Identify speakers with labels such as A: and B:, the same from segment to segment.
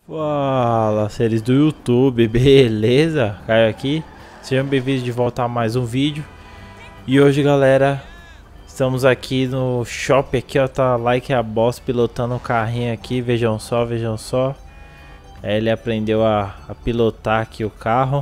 A: Fala, seres do YouTube, beleza? Caio aqui, sejam bem-vindos de volta a mais um vídeo. E hoje, galera, estamos aqui no shopping aqui, ó, tá Like a Boss pilotando o carrinho aqui, vejam só, vejam só. Ele aprendeu a pilotar aqui o carro.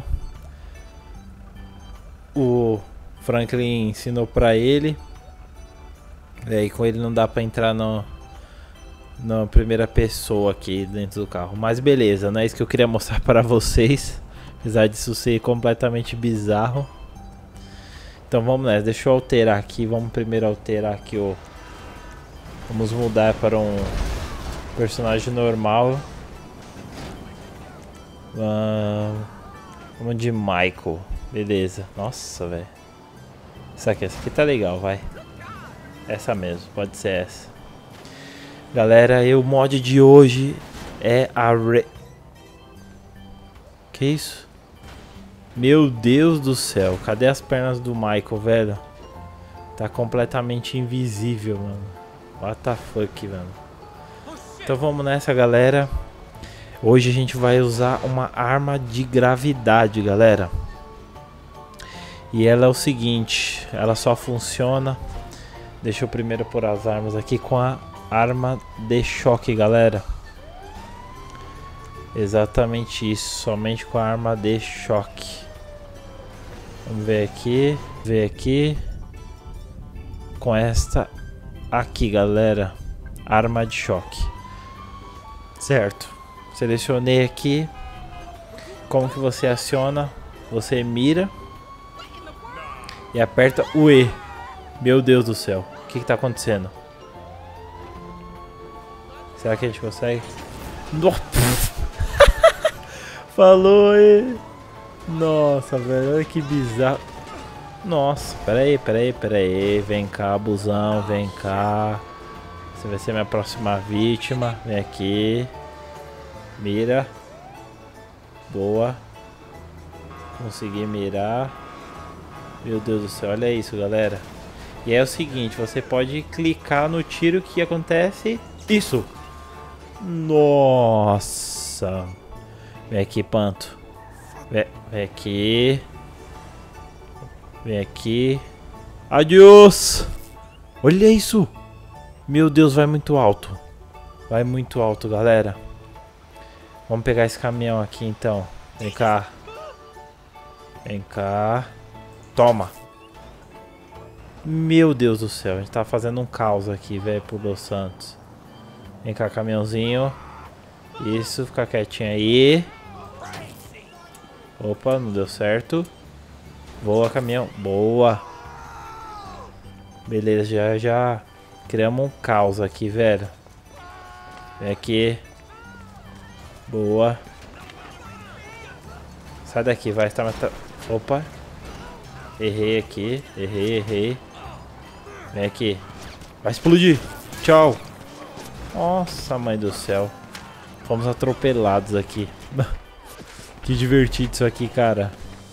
A: O Franklin ensinou pra ele. E aí com ele não dá pra entrar na primeira pessoa aqui dentro do carro, mas beleza, não é isso que eu queria mostrar para vocês, apesar disso ser completamente bizarro. Então vamos nessa, deixa eu alterar aqui, vamos primeiro alterar aqui vamos mudar para um personagem normal. Vamos de Michael, beleza, nossa velho, essa aqui tá legal, vai, essa mesmo, pode ser essa. Galera, o mod de hoje é Que isso? Meu Deus do céu, cadê as pernas do Michael, velho? Tá completamente invisível, mano. What the fuck, mano. Então vamos nessa, galera. Hoje a gente vai usar uma arma de gravidade, galera. E ela é o seguinte, ela só funciona... Deixa eu primeiro pôr as armas aqui com a arma de choque, galera. Exatamente isso, somente com a arma de choque. Vamos ver aqui, com esta aqui, galera, arma de choque. Certo, selecionei aqui. Como que você aciona? Você mira e aperta o E. Meu Deus do céu, o que tá acontecendo? Será que a gente consegue? Falou aí. Nossa, velho, olha que bizarro. Nossa, peraí. Vem cá, abusão, vem cá. Você vai ser minha próxima vítima. Vem aqui. Mira. Boa. Consegui mirar. Meu Deus do céu, olha isso, galera. E é o seguinte, você pode clicar no tiro que acontece isso. Nossa. Vem aqui, Panto. Vem aqui. Vem aqui. Adiós. Olha isso. Meu Deus, vai muito alto. Vai muito alto, galera. Vamos pegar esse caminhão aqui, então. Vem cá. Vem cá. Toma. Meu Deus do céu, a gente tá fazendo um caos aqui, velho, pro Los Santos. Vem cá, caminhãozinho. Isso, fica quietinho aí. Opa, não deu certo. Boa, caminhão. Boa. Beleza, já criamos um caos aqui, velho. Vem aqui. Boa. Sai daqui, vai estar matando. Opa. Errei aqui. Errei. Vem aqui. Vai explodir. Tchau. Nossa, mãe do céu. Fomos atropelados aqui. Que divertido isso aqui, cara.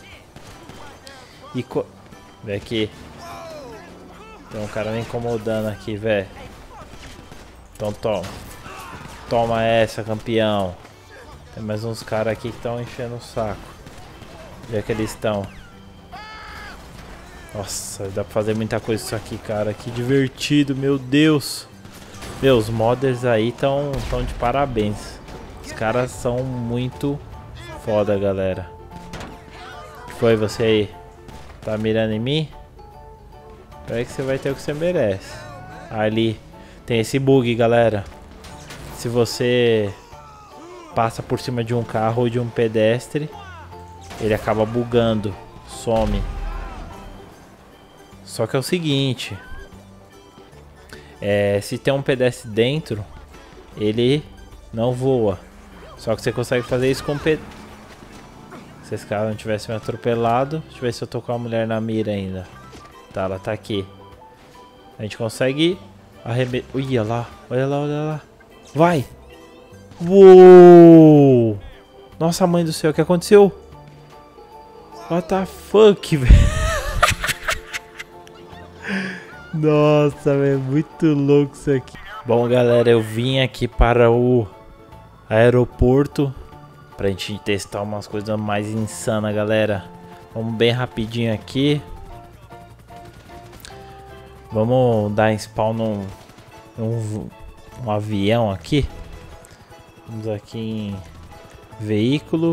A: Vem aqui. Tem um cara me incomodando aqui, velho. Então toma. Toma essa, campeão. Tem mais uns caras aqui que estão enchendo o saco. Onde é que eles estão? Nossa, dá pra fazer muita coisa isso aqui, cara. Que divertido, meu Deus. Meu, os modders aí estão de parabéns. Os caras são muito foda, galera. O que foi você aí? Tá mirando em mim? Espera que você vai ter o que você merece. Ali tem esse bug, galera. Se você passa por cima de um carro ou de um pedestre, ele acaba bugando, some. Só que é o seguinte, se tem um pedestre dentro, ele não voa. Só que você consegue fazer isso com se esse cara não tivesse me atropelado. Deixa eu ver se eu tô com a mulher na mira ainda. Tá, ela tá aqui. A gente consegue arremeter. Olha lá, olha lá. Vai! Uou! Nossa, mãe do céu, o que aconteceu? What the fuck, velho? Nossa, velho, muito louco isso aqui. Bom, galera, eu vim aqui para aeroporto pra gente testar umas coisas mais insanas, galera. Vamos bem rapidinho aqui. Vamos dar spawn num avião aqui. Vamos aqui em veículo.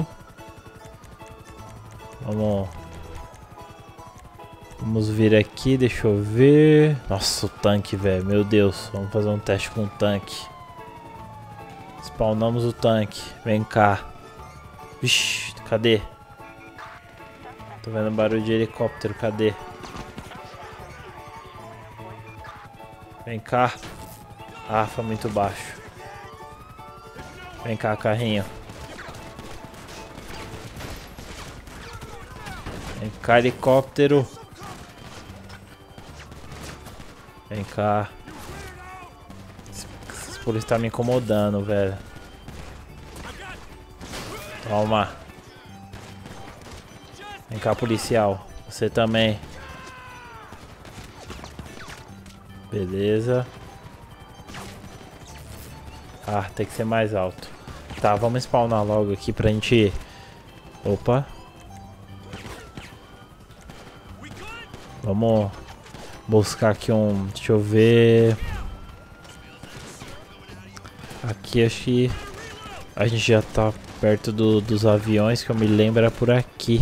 A: Vamos vir aqui, deixa eu ver. Nossa, o tanque, velho. Meu Deus, vamos fazer um teste com o tanque. Spawnamos o tanque. Vem cá. Vixe, cadê? Tô vendo barulho de helicóptero, cadê? Vem cá. Ah, foi muito baixo. Vem cá, carrinho. Vem cá, helicóptero. Vem cá. Esse polícia tá me incomodando, velho. Toma. Vem cá, policial. Você também. Beleza. Ah, tem que ser mais alto. Tá, vamos spawnar logo aqui pra gente... Opa. Vamos buscar aqui um... Deixa eu ver... Aqui acho que... A gente já tá perto dos aviões, que eu me lembro era por aqui.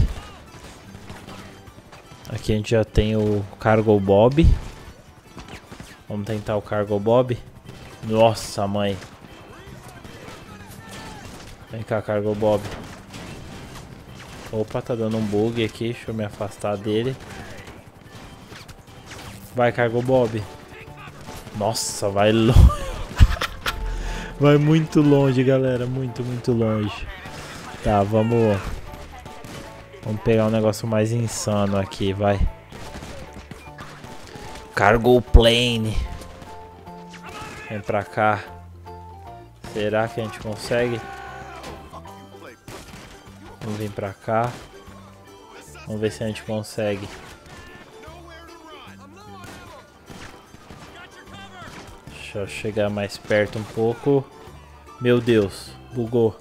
A: Aqui a gente já tem o Cargo Bob. Vamos tentar o Cargo Bob. Nossa, mãe. Vem cá, Cargo Bob. Opa, tá dando um bug aqui. Deixa eu me afastar dele. Vai, Cargo Bob. Nossa, vai longe. Vai muito longe, galera. Muito, muito longe. Tá, vamos pegar um negócio mais insano aqui, vai. Cargo Plane. Vem pra cá. Será que a gente consegue? Vamos vir pra cá. Vamos ver se a gente consegue. Deixa eu chegar mais perto um pouco. Meu Deus, bugou.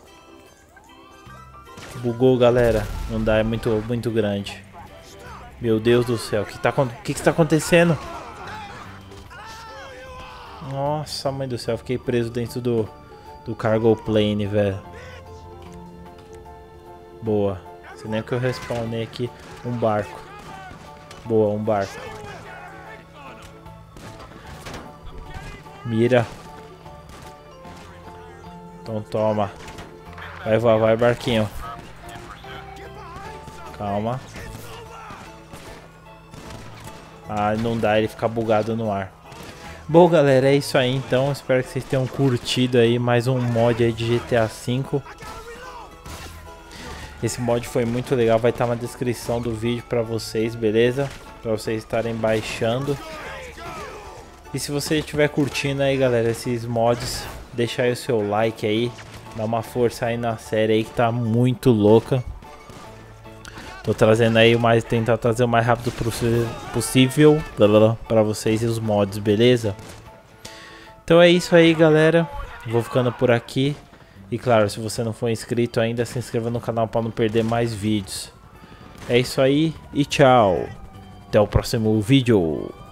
A: Bugou, galera. Não dá, é muito grande. Meu Deus do céu, o que está acontecendo? Nossa, mãe do céu, fiquei preso dentro do Cargo Plane, velho. Boa. Se nem que eu respawnei aqui um barco. Boa, um barco. Mira. Então toma. Vai, barquinho. Calma. Ah, não dá, ele fica bugado no ar. Bom, galera, é isso aí então. Espero que vocês tenham curtido aí mais um mod aí de GTA V. Esse mod foi muito legal, vai estar na descrição do vídeo pra vocês, beleza? Pra vocês estarem baixando. E se você estiver curtindo aí, galera, esses mods, deixa aí o seu like aí. Dá uma força aí na série aí que tá muito louca. Tô trazendo aí tentar trazer o mais rápido possível pra vocês e os mods, beleza? Então é isso aí, galera. Vou ficando por aqui. E claro, se você não for inscrito ainda, se inscreva no canal para não perder mais vídeos. É isso aí e tchau. Até o próximo vídeo.